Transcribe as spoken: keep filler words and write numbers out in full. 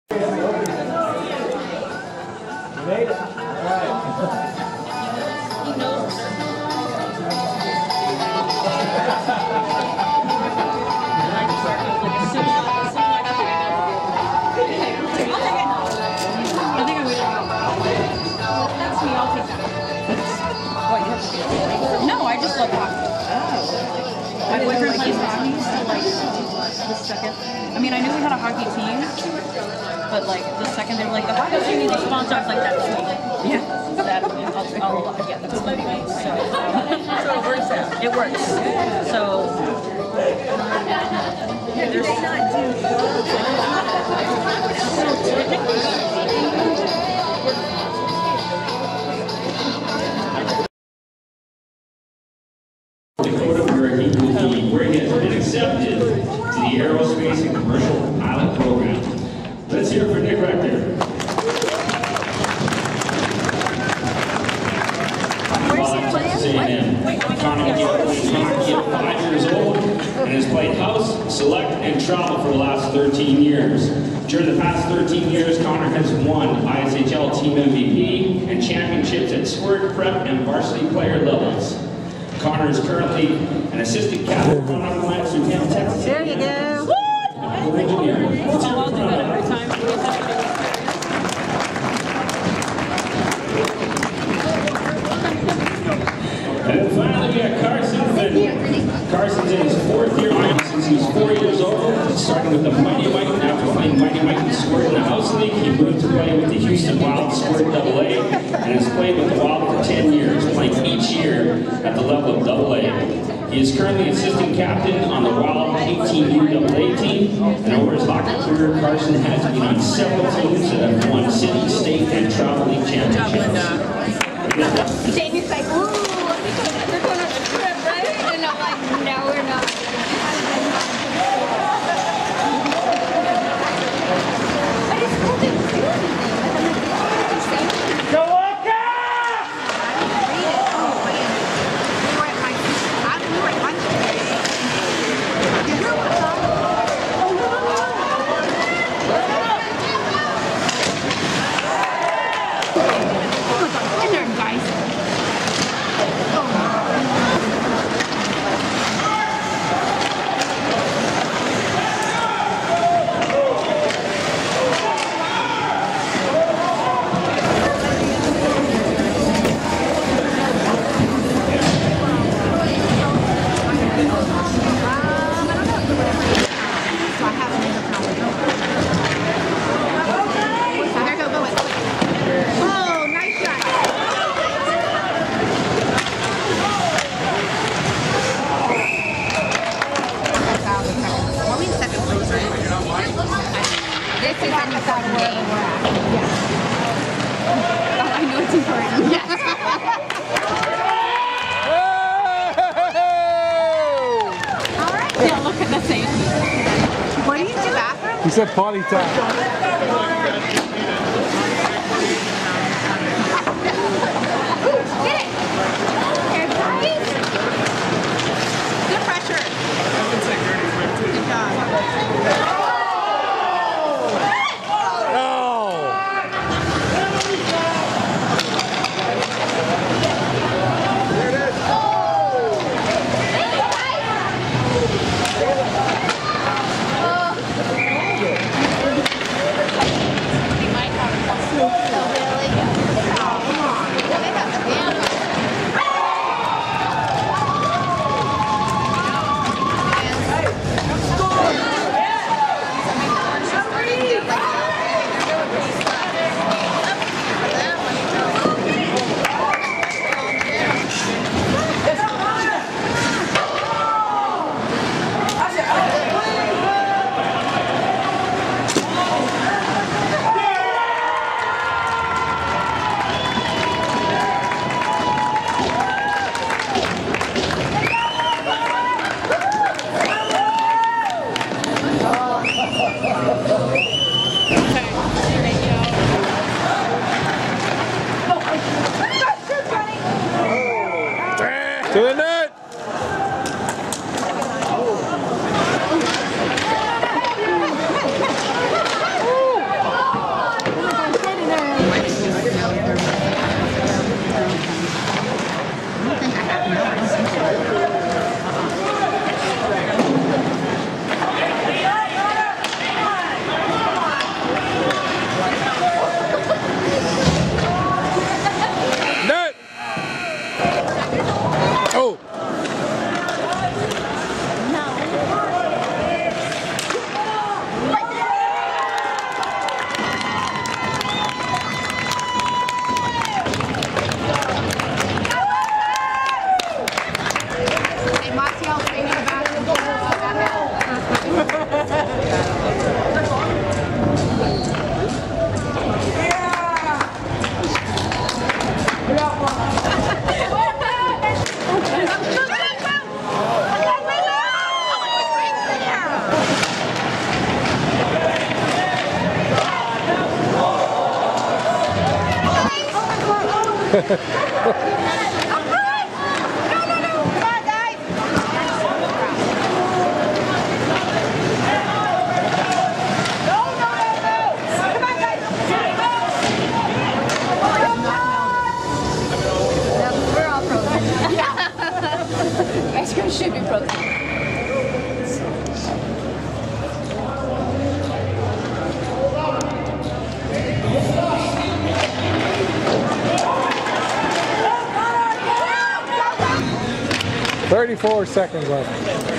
made it. All right. No, I just love hockey. Oh. My boyfriend plays hockey, so like the second. I mean, I knew we had a hockey team, but like the second they were like, the hockey team needs a sponsor, I was like, that's sweet. Yeah. That I'll, I'll yeah, that's my name. So. So it works out. It works. So. Yeah, there's not where he has been accepted to the Aerospace and Commercial Pilot Program. Let's hear it for Nick Rector. Connor is five years old and has played house, select, and travel for the last thirteen years. During the past thirteen years, Connor has won I S H L Team M V P and championships at Squirt, Prep, and Varsity player levels. Connor is currently an assistant captain on our Woodlands through Tampa, Texas. There you go. What? I'll do that every time. And then finally we have Carson Finn. Carson's in his fourth year since he was four years old, starting with the Mighty Mike. After playing Mighty Mike and Squirt in the House League, he moved to play with the Houston Wild Squirt double A and has played with the Wild for ten years, playing each year at the level of double A. He is currently assistant captain on the Wild eighteen U double A team, and over his hockey career, Carson has been on several teams that have won city, state, and travel league championships. Jamie's like, ooh, we're going on a trip, right? And I'm like, no, we're not. But it's cool to do anything. Go on, go! He said potty time. Ice cream should be protein. Thirty-four seconds left.